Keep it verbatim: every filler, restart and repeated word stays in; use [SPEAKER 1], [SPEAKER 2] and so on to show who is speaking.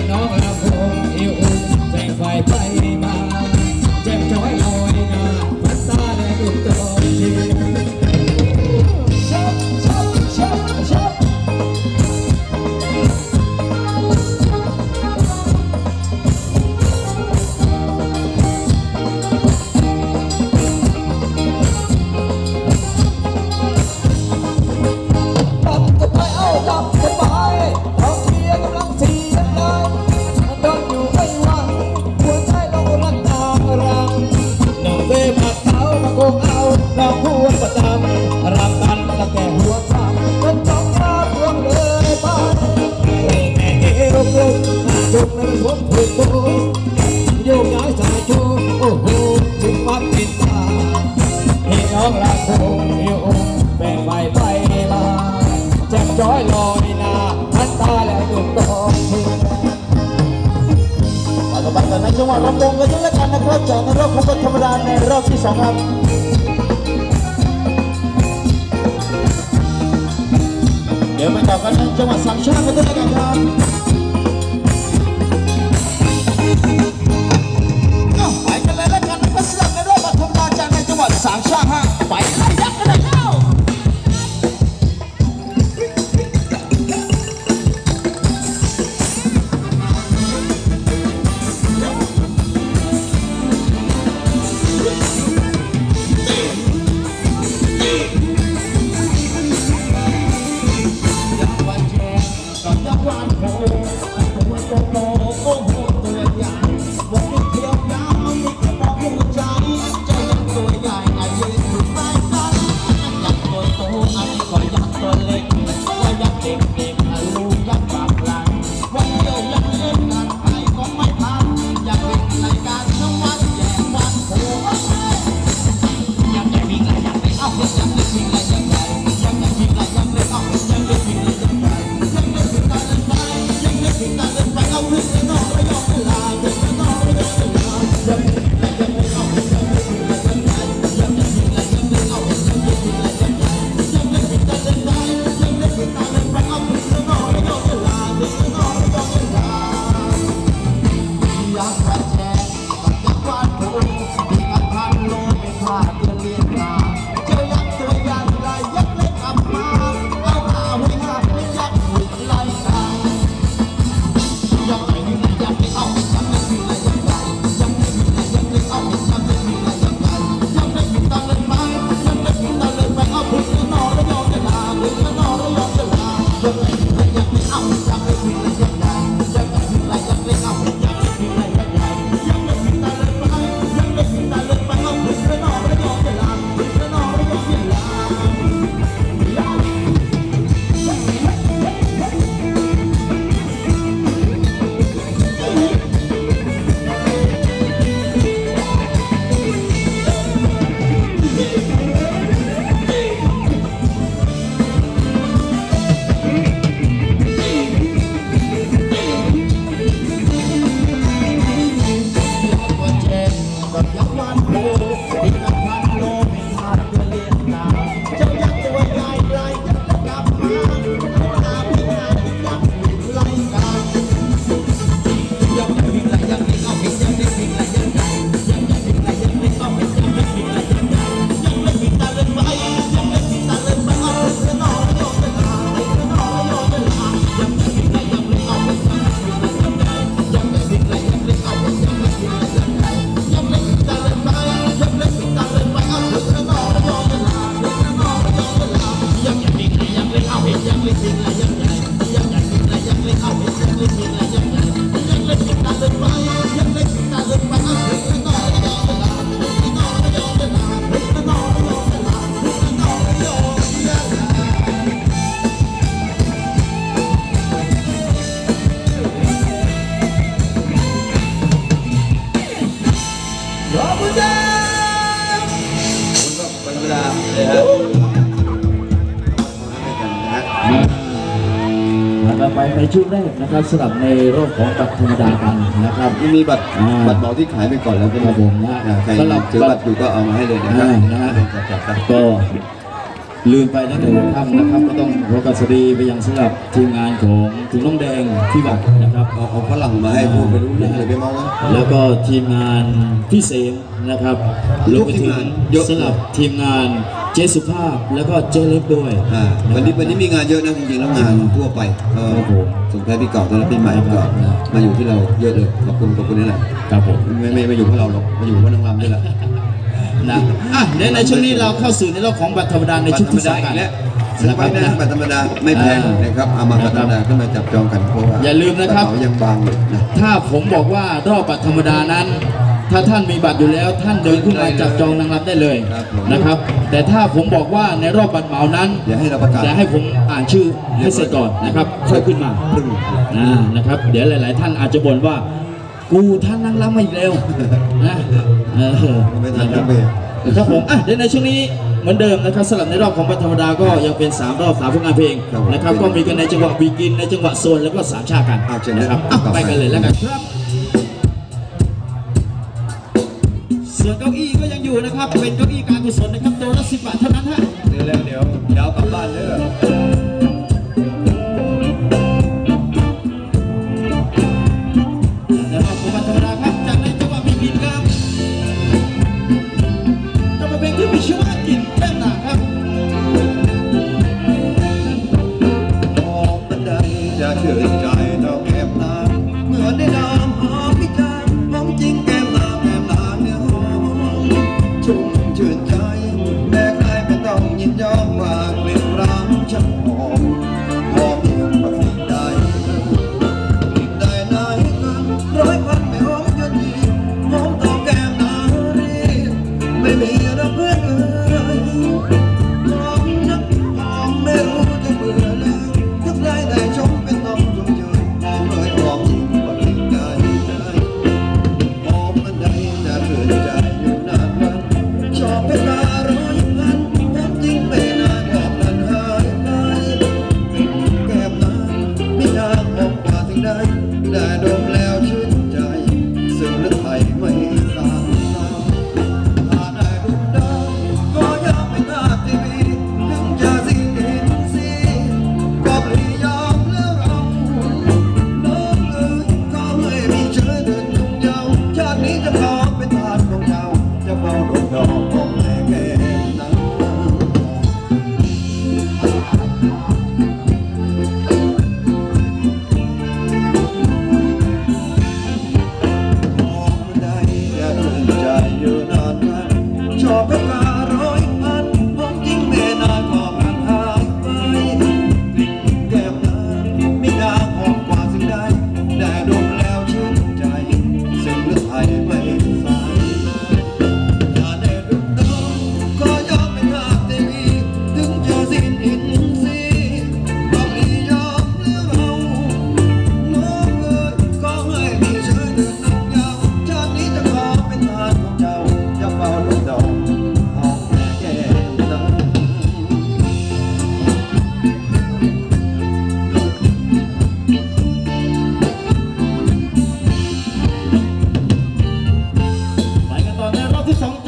[SPEAKER 1] น้องลำโพงอิวอุ่นแสงไฟไปมาเจ็บช้อยลอยหน้าพัดตาและดุจตรงชีชับชับชับชับเราพูดประจำรำกันตั้งแต่หัวค่ำจนต้องรับรวงเลยไปแม่เอวกลุ่มหน้าจุกในผมถูกโบโยกย้ายสายโชว์โอ้โหถึงปั๊บปิดตาพี่น้องรักคงเอวแบ่งไฟไปมาแจ่มจ้อยลอยหน้าพัดตาและดุจตองมือ
[SPEAKER 2] ต่อไปกันในจังหวะรำวงกันแล้วกันนะครับจากในรอบของธรรมดาในรอบที่สองครับเดี๋ยวไปต่อกันในจังหวัดสามชาติกันด้วยกันครับไปกันเลยแล้วกันนะครับสำหรับในรอบธรรมดาจากในจังหวัดสามชาติฮะไปไล่ยักษ์กันเลยเข้า
[SPEAKER 3] ไปในช่วงแรกนะครับสำหรับในรอบของบัตรธรรมดากันนะครับ
[SPEAKER 4] ที่มีบัตรบัตรหมอที่ขายไปก่อนแล้วก็
[SPEAKER 3] ครับผมนะ
[SPEAKER 4] ใครถือบัตรอยู่ก็เอามาให้เลยนะครับ
[SPEAKER 3] นะฮะก็ลืมไปตั้งแต่หัวค่ำนะครับก็ต้องขอกราบสวัสดีไปยังสำหรับทีมงานของถึงน้องแดงพี่บัตรนะครับ
[SPEAKER 4] เอาเอาฝรั่งมาให้พูดไปรู้เรื่องอะไรไปเมาส์
[SPEAKER 3] แล้วก็ทีมงานพี่เสมนะครับรวมไปถึงสำหรับทีมงานเจสุภาพแล้วก็เจเล็กด้วย
[SPEAKER 4] อ่าวันนี้วันนี้มีงานเยอะนะจริงๆแล้วงานทั่วไปก็
[SPEAKER 3] ครับผม
[SPEAKER 4] ส่งท้ายปีเก่าต้อนรับปีใหม่ก็มาอยู่ที่เราเยอะเลยขอบคุณขอบคุณนี่แหละ
[SPEAKER 3] ครับผม
[SPEAKER 4] ไม่ไม่ไม่อยู่เพราะเราหรอกมาอยู่เพราะนางรำนี่แหละ
[SPEAKER 3] นะอ่ะในในช่วงนี้เราเข้าสู่ในรอบของบัตรธรรมดาในชุดที่สามกัน
[SPEAKER 4] และซื้อไปได้บัตรธรรมดาไม่แพงนะครับเอามาบัตรธรรมดาขึ้นมาจับจองกันเพราะว่า
[SPEAKER 3] อย่าลืมนะครับ
[SPEAKER 4] กเป๋ายังบางอยู่นะ
[SPEAKER 3] ถ้าผมบอกว่ารอบบัตรธรรมดานั้น ถ้าท่านมีบัตรอยู่แล้วท่านเดินขึ้นมาจับจองนางรำได้เลยนะครับ แต่ถ้าผมบอกว่าในรอบบัตรเหมานั้น
[SPEAKER 4] เดี๋ยวให้เราประกาศ
[SPEAKER 3] อย่าให้ผมอ่านชื่อให้เสร็จก่อนนะครับค่อยขึ้นมาอ่านะครับเดี๋ยวหลาย ๆ ท่านอาจจะบ่นว่า กูท่านนางรำมาอีกแล้วนะเออ
[SPEAKER 4] ไม่ทันครับเบย์
[SPEAKER 3] ครับผมอ่ะเดี๋ยวในช่วงนี้เหมือนเดิมนะครับสำหรับในรอบของบัตรธรรมดาก็ยังเป็นสามรอบสามผลงานเพลงนะครับก็มีกันในจังหวะบีกินในจังหวะโซนแล้วก็สามชากันนะครับอ่ะไปกันเลยแล้วกันครับส่วนเก้าอี้ก็ยังอยู่นะครับเป็นเก้าอี้การกุศลนะครับตัวละสิบบาทเท่านั้นฮะ
[SPEAKER 4] เดี๋ยวแล้วเดี๋ยวเดี๋ยวกลับบ้านเด้อ
[SPEAKER 3] ในรอบของบัตรธรรมดาครับจากในจังหวะบีกินครับจะเป็นเพลงที่มีชื่อว่ากินแก้มหนาครับ
[SPEAKER 4] มองบันไดจะเชื่อใจดอกแก้มนางเหมือนได้ดามหอมพิจารหอมจริงแก้มนางแก้มนางเนื้อหอมชุ่มชื่นใจแม้ใครไม่ต้องยินยอมว่ากลิ่นรักฉันหอมหอมยิ่งกว่าสิ่งใดสิ่งใดไหนกันร้อยพันไม่หอมจนดีหอมต่อแก้มนารีไม่มีระเพื่อนเอ่ยหอมนักหอมไม่รู้จะเบื่อเลยถ้าใครได้ชมเป็นต้องจงเจอหอมเลยหอมยิ่งกว่าสิ่งใดหอมอันใดจะเกินใจอยู่นานวันชอบเป็นตาร้อยพันหอมจริงไม่นานหอมนั้นหายไปแก้มนางไม่นานหอมกว่าสิ่งใดได้ดมแล้วชื่นใจซึ่งฤทัยไม่สางถ้าได้ดูดาวก็อยากเป็นหน้าทีวีถึงจะสิ้นเห็นสีก็ปลียอมแล้วเราน้องเอ๋ยก็ให้มีเชิญเดินยงยาวชาตินี้จะขอเป็นทาสของเจ้าจะเฝ้าดมดอกของแม่แก้มนาง มองบันไดอย่าเดินใจอยู่นานวันชอบเป็นการ้อยพันมองยิ่งแม่นานขอบกันหายไปกลิ่นแก้มนางไม่นางหอมกว่าสิ่งใดได้ดมแล้วชื่นใจซึ่งฤทัยไม่สายถ้าได้ดูดาวก็ยอมเป็นทาสทีวีถึงจะสิ้นอินทรีย์ก็ปลียอมเลือกเรา น้องเอ๋ยก็ให้มีเชิญเดินนับยาวชาตินี้จะขอเป็นทาสของเจ้าจะเฝ้าลูกดอกหอมแม่แก้มนาง
[SPEAKER 3] ไปกันต่อในรอบที่สอง